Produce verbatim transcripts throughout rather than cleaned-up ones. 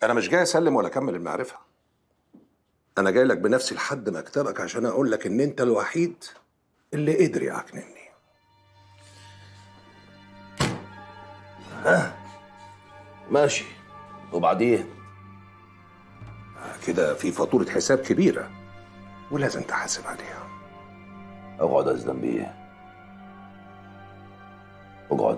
انا مش جاي اسلم ولا اكمل المعرفه. انا جاي لك بنفسي لحد مكتبك عشان اقول لك ان انت الوحيد اللي قدر يعكنني. ها ماشي، وبعدين؟ كده في فاتوره حساب كبيره ولازم تحاسب عليها. اقعد يا أزدان بيه، اقعد.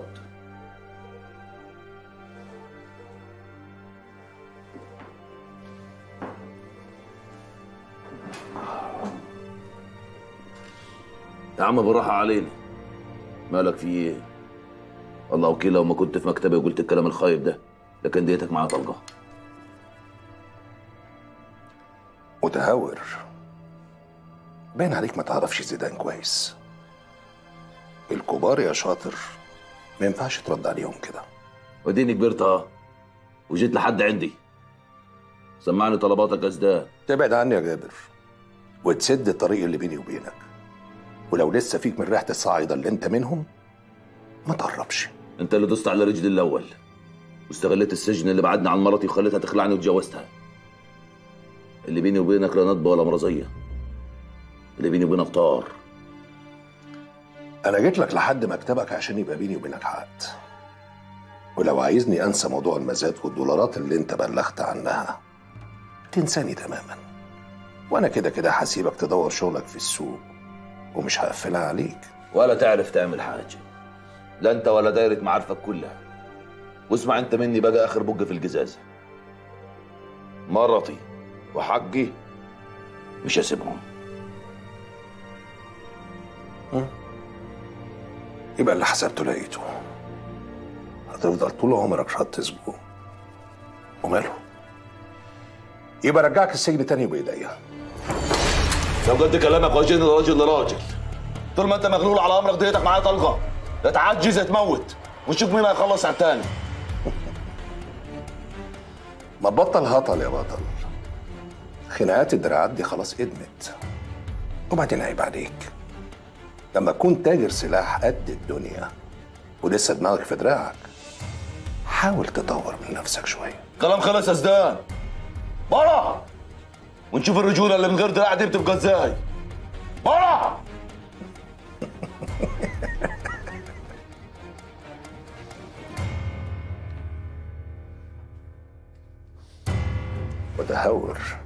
يا عم بالراحة علينا، مالك في ايه؟ الله وكيل لو ما كنت في مكتبي وقلت الكلام الخايب ده لكن ديتك معايا طلقة. متهور، باين عليك ما تعرفش زيدان كويس. الكبار يا شاطر ما ينفعش ترد عليهم كده. وديني كبرت اهو وجيت لحد عندي. سمعني طلباتك يا زيدان. تبعد عني يا جابر وتسد الطريق اللي بيني وبينك، ولو لسه فيك من ريحه الصعايده اللي انت منهم ما تقربش. انت اللي دوست على رجلي الاول واستغليت السجن اللي بعدني عن مرتي وخليتها تخلعني وتجوزتها. اللي بيني وبينك لا ندبه ولا مرضيه، اللي بيني وبينك طار. انا جيت لك لحد مكتبك عشان يبقى بيني وبينك عقد، ولو عايزني انسى موضوع المزاد والدولارات اللي انت بلغت عنها تنساني تماما، وانا كده كده هسيبك تدور شغلك في السوق ومش هقفلها عليك. ولا تعرف تعمل حاجه، لا انت ولا دايره معارفك كلها. واسمع انت مني بقى اخر بق في الجزازه، مرتي وحقي مش هسيبهم. يبقى اللي حسبته لقيته. هتفضل طول عمرك شط سجون وماله؟ يبقى رجعك السجن تاني بايديا. لو قد كلامك واجهني راجل لراجل، طول ما انت مغلول على امرك ديتك معايا طلقه، يا تعجز يا تموت ونشوف مين هيخلص على التاني. ما تبطل هطل يا بطل. خناقات الدراعات دي خلاص ادمت. وبعدين عيب عليك لما تكون تاجر سلاح قد الدنيا ولسه دماغك في دراعك، حاول تطور من نفسك شويه. كلام خلص يا زدان، برا ونشوف الرجوله اللي من غير دراع دي بتبقى ازاي. برا. متهور.